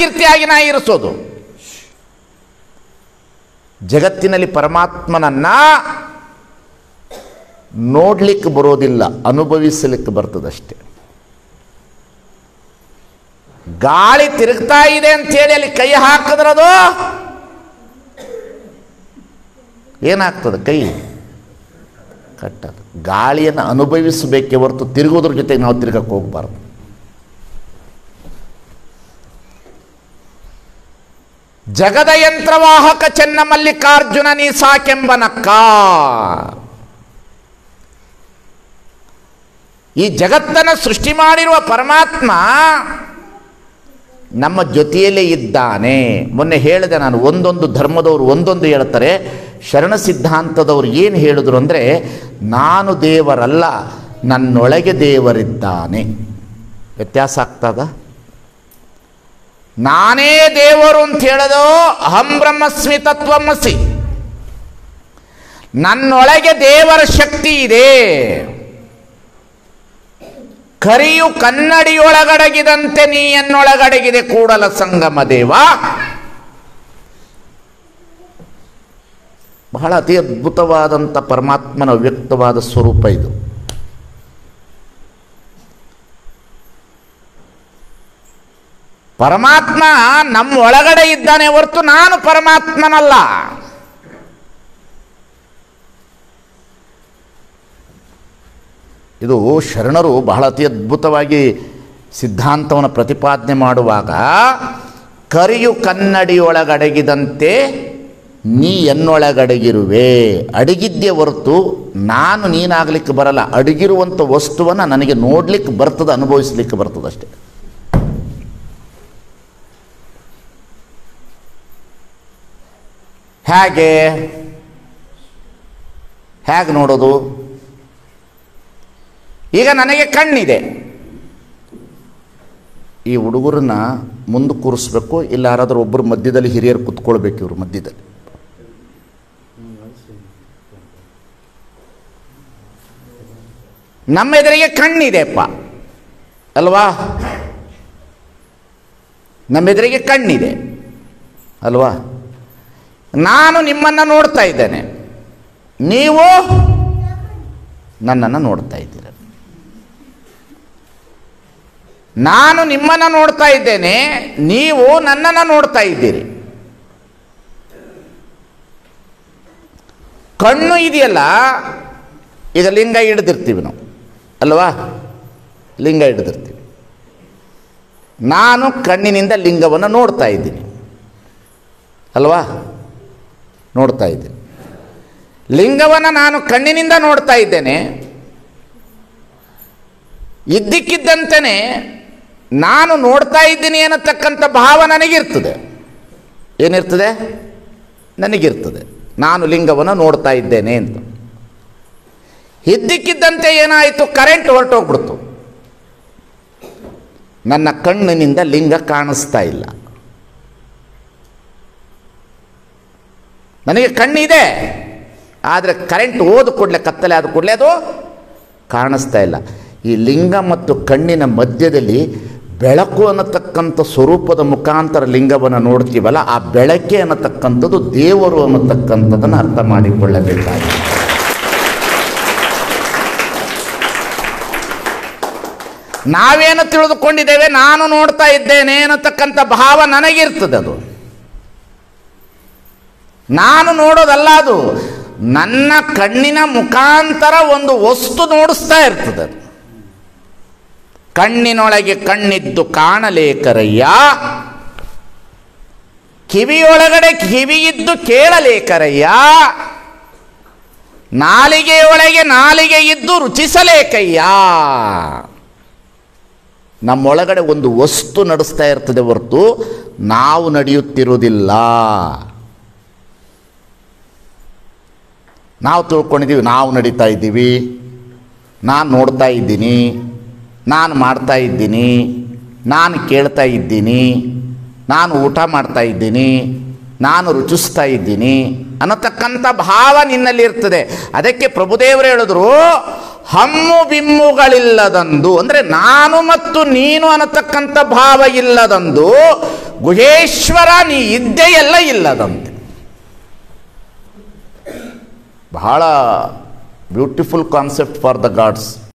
ಕೀರ್ತಿಯಾಗಿ ನಾ ಇರಿಸೋದು. ಜಗತ್ತಿನಲ್ಲಿ ಪರಮಾತ್ಮನನ್ನ ನೋಡ್ಲಿಕ್ಕೆ ಬರೋದಿಲ್ಲ, ಅನುಭವಿಸಲಿಕ್ಕೆ ಬರ್ತದಷ್ಟೆ. ಗಾಳಿ ತಿರುಗ್ತಾ ಇದೆ ಅಂತೇಳಿ ಅಲ್ಲಿ ಕೈ ಹಾಕಿದ್ರದು ಏನಾಗ್ತದೆ? ಕೈ ಕಟ್ಟದು. ಗಾಳಿಯನ್ನು ಅನುಭವಿಸಬೇಕೇ ಹೊರತು ತಿರುಗೋದ್ರ ಜೊತೆಗೆ ನಾವು ತಿರುಗಕ್ಕೆ ಹೋಗ್ಬಾರ್ದು. ಜಗದ ಯಂತ್ರವಾಹಕ ಚೆನ್ನ ಮಲ್ಲಿಕಾರ್ಜುನ ನೀ ಸಾಕೆಂಬನಕ್ಕ. ಈ ಜಗತ್ತನ್ನು ಸೃಷ್ಟಿ ಮಾಡಿರುವ ಪರಮಾತ್ಮ ನಮ್ಮ ಜೊತೆಯಲ್ಲೇ ಇದ್ದಾನೆ. ಮೊನ್ನೆ ಹೇಳಿದೆ ನಾನು, ಒಂದೊಂದು ಧರ್ಮದವರು ಒಂದೊಂದು ಹೇಳ್ತಾರೆ. ಶರಣ ಸಿದ್ಧಾಂತದವರು ಏನು ಹೇಳಿದ್ರು ಅಂದರೆ, ನಾನು ದೇವರಲ್ಲ, ನನ್ನೊಳಗೆ ದೇವರಿದ್ದಾನೆ. ವ್ಯತ್ಯಾಸ ಆಗ್ತದ? ನಾನೇ ದೇವರು ಅಂತ ಹೇಳೋದು ಅಹಂ ಬ್ರಹ್ಮಸ್ಮಿ ತತ್ವಮಸಿ, ನನ್ನೊಳಗೆ ದೇವರ ಶಕ್ತಿ ಇದೆ. ಕರಿಯು ಕನ್ನಡಿಯೊಳಗಡಗಿದಂತೆ ನೀ ಎನ್ನೊಳಗಡಗಿದೆ ಕೂಡಲ ಸಂಗಮ ದೇವ. ಬಹಳ ಅತಿ ಅದ್ಭುತವಾದಂಥ ಪರಮಾತ್ಮನ ವ್ಯಕ್ತವಾದ ಸ್ವರೂಪ ಇದು. ಪರಮಾತ್ಮ ನಮ್ಮ ಒಳಗಡೆ ಇದ್ದಾನೆ ಹೊರತು ನಾನು ಪರಮಾತ್ಮನಲ್ಲ. ಇದು ಶರಣರು ಬಹಳ ಅತಿ ಅದ್ಭುತವಾಗಿ ಸಿದ್ಧಾಂತವನ್ನು ಪ್ರತಿಪಾದನೆ ಮಾಡುವಾಗ, ಕರಿಯು ಕನ್ನಡಿಯೊಳಗಡಗಿದಂತೆ ನೀ ಎನ್ನೊಳಗಡಗಿರುವೆ. ಅಡಗಿದ್ದೇ ಹೊರತು ನಾನು ನೀನಾಗಲಿಕ್ಕೆ ಬರಲ್ಲ. ಅಡಗಿರುವಂಥ ವಸ್ತುವನ್ನು ನನಗೆ ನೋಡ್ಲಿಕ್ಕೆ ಬರ್ತದೆ, ಅನುಭವಿಸ್ಲಿಕ್ಕೆ ಬರ್ತದಷ್ಟೆ. ಹೇಗೆ ನೋಡೋದು? ಈಗ ನನಗೆ ಕಣ್ಣಿದೆ, ಈ ಹುಡುಗರನ್ನ ಮುಂದೆ ಕೂರಿಸ್ಬೇಕು, ಇಲ್ಲ ಯಾರಾದರೂ ಒಬ್ಬರು ಮಧ್ಯದಲ್ಲಿ ಹಿರಿಯರು ಕುತ್ಕೊಳ್ಬೇಕು. ಇವರು ಮಧ್ಯದಲ್ಲಿ. ನಮ್ಮ ಎದುರಿಗೆ ಕಣ್ಣಿದೆಪ್ಪ ಅಲ್ವಾ? ನಮ್ಮೆದುರಿಗೆ ಕಣ್ಣಿದೆ ಅಲ್ವಾ? ನಾನು ನಿಮ್ಮನ್ನು ನೋಡ್ತಾ ಇದ್ದೇನೆ, ನೀವು ನನ್ನನ್ನು ನೋಡ್ತಾ ಇದ್ದೀರ. ನಾನು ನಿಮ್ಮನ್ನು ನೋಡ್ತಾ ಇದ್ದೇನೆ, ನೀವು ನನ್ನನ್ನು ನೋಡ್ತಾ ಇದ್ದೀರಿ. ಕಣ್ಣು ಇದೆಯಲ್ಲ, ಈಗ ಲಿಂಗ ಹಿಡಿದಿರ್ತೀವಿ ನಾವು ಅಲ್ವಾ? ಲಿಂಗ ಹಿಡಿದಿರ್ತೀವಿ. ನಾನು ಕಣ್ಣಿನಿಂದ ಲಿಂಗವನ್ನು ನೋಡ್ತಾ ಇದ್ದೀನಿ ಅಲ್ವಾ? ನೋಡ್ತಾ ಇದ್ದೀನಿ. ಲಿಂಗವನ್ನು ನಾನು ಕಣ್ಣಿನಿಂದ ನೋಡ್ತಾ ಇದ್ದೇನೆ. ಇದ್ದಕ್ಕಿದ್ದಂತೆಯೇ ನಾನು ನೋಡ್ತಾ ಇದ್ದೀನಿ ಅನ್ನತಕ್ಕಂಥ ಭಾವ ನನಗಿರ್ತದೆ. ಏನಿರ್ತದೆ? ನನಗಿರ್ತದೆ. ನಾನು ಲಿಂಗವನ್ನು ನೋಡ್ತಾ ಇದ್ದೇನೆ ಅಂತ. ಇದ್ದಕ್ಕಿದ್ದಂತೆ ಏನಾಯಿತು? ಕರೆಂಟ್ ಹೊರಟೋಗ್ಬಿಡ್ತು. ನನ್ನ ಕಣ್ಣಿನಿಂದ ಲಿಂಗ ಕಾಣಿಸ್ತಾ ಇಲ್ಲ. ನನಗೆ ಕಣ್ಣಿದೆ, ಆದರೆ ಕರೆಂಟ್ ಹೋದ ಕೂಡಲೇ, ಕತ್ತಲೆ ಆದ ಕೂಡಲೇ ಅದು ಕಾಣಿಸ್ತಾ ಇಲ್ಲ. ಈ ಲಿಂಗ ಮತ್ತು ಕಣ್ಣಿನ ಮಧ್ಯದಲ್ಲಿ ಬೆಳಕು ಅನ್ನತಕ್ಕಂಥ ಸ್ವರೂಪದ ಮುಖಾಂತರ ಲಿಂಗವನ್ನು ನೋಡ್ತೀವಲ್ಲ, ಆ ಬೆಳಕೆ ಅನ್ನತಕ್ಕಂಥದ್ದು ದೇವರು ಅನ್ನತಕ್ಕಂಥದ್ದನ್ನು ಅರ್ಥ ಮಾಡಿಕೊಳ್ಳಬೇಕಾಗಿದೆ. ನಾವೇನು ತಿಳಿದುಕೊಂಡಿದ್ದೇವೆ? ನಾನು ನೋಡ್ತಾ ಇದ್ದೇನೆ ಅನ್ನತಕ್ಕಂಥ ಭಾವ ನನಗಿರ್ತದೆ. ಅದು ನಾನು ನೋಡೋದಲ್ಲ, ಅದು ನನ್ನ ಕಣ್ಣಿನ ಮುಖಾಂತರ ಒಂದು ವಸ್ತು ನೋಡಿಸ್ತಾ ಇರ್ತದೆ. ಕಣ್ಣಿನೊಳಗೆ ಕಣ್ಣಿದ್ದು ಕಾಣಲೇಕರಯ್ಯ, ಕಿವಿಯೊಳಗಡೆ ಕಿವಿಯಿದ್ದು ಕೇಳಲೇಕರಯ್ಯ, ನಾಲಿಗೆಯೊಳಗೆ ನಾಲಿಗೆ ಇದ್ದು ರುಚಿಸಲೇಕಯ್ಯ. ನಮ್ಮೊಳಗಡೆ ಒಂದು ವಸ್ತು ನಡೆಸ್ತಾ ಇರ್ತದೆ ಹೊರತು ನಾವು ನಡೆಯುತ್ತಿರುವುದಿಲ್ಲ. ನಾವು ತಿಳ್ಕೊಂಡಿದ್ದೀವಿ, ನಾವು ನಡೀತಾ ಇದ್ದೀವಿ, ನಾನು ನೋಡ್ತಾ ಇದ್ದೀನಿ, ನಾನು ಮಾಡ್ತಾ ಇದ್ದೀನಿ, ನಾನು ಕೇಳ್ತಾ ಇದ್ದೀನಿ, ನಾನು ಊಟ ಮಾಡ್ತಾ ಇದ್ದೀನಿ, ನಾನು ರುಚಿಸ್ತಾ ಇದ್ದೀನಿ ಅನ್ನತಕ್ಕಂಥ ಭಾವ ನಿನ್ನಲ್ಲಿರ್ತದೆ. ಅದಕ್ಕೆ ಪ್ರಭುದೇವರು ಹೇಳಿದ್ರು, ಹಮ್ಮು ಬಿಮ್ಮುಗಳಿಲ್ಲದಂದು, ಅಂದರೆ ನಾನು ಮತ್ತು ನೀನು ಅನ್ನತಕ್ಕಂಥ ಭಾವ ಇಲ್ಲದಂದು ಗುಹೇಶ್ವರ ನೀ ಇದ್ದೇ ಎಲ್ಲ ಇಲ್ಲದಂತೆ. ಬಹಳ beautiful concept for the God's.